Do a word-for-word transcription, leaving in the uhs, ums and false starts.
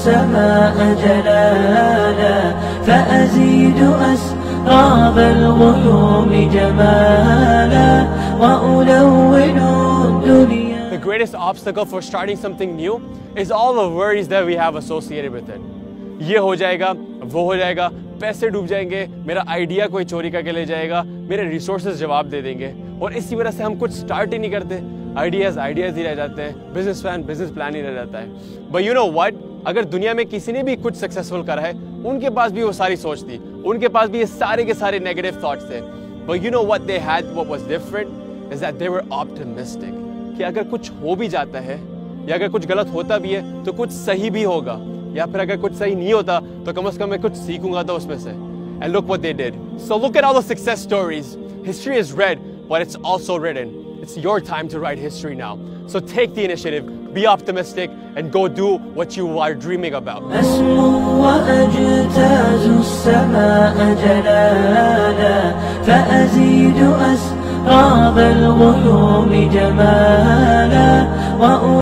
السماء جلالا فأزيد أسراب الغيوم جمالا وألون الدنيا. The greatest obstacle for starting something new is all the worries that we have associated with it. ये हो जाएगा, वो हो जाएगा, पैसे डूब जाएंगे, मेरा आइडिया कोई चोरी करके ले जाएगा, मेरे रिसोर्सेज जवाब दे देंगे, और इसी वजह से हम कुछ स्टार्ट ही नहीं करते। आइडियाज आइडियाज ही रह जाते हैं, बिजनेस प्लान बिजनेस प्लान ही रह जाता है। बट यू नो व्हाट, अगर दुनिया में किसी ने भी कुछ सक्सेसफुल करा है, उनके पास भी वो सारी सोच थी, उनके पास भी ये सारे के सारे नेगेटिव थॉट्स थे। But you know what they had, what was different is that they were optimistic, कि अगर कुछ हो भी जाता है या अगर कुछ गलत होता भी है तो कुछ सही भी होगा, या फिर अगर कुछ सही नहीं होता तो कम से कम मैं कुछ सीखूंगा तो उसमें से। And look what they did. So look at all the success stories. History is read, but it's also written. It's your time to write history now. So take the initiative, be optimistic, and go do what you are dreaming about. أسمو وأجتاز السماء جلالا فأزيد أسراب الغيوم جمالا.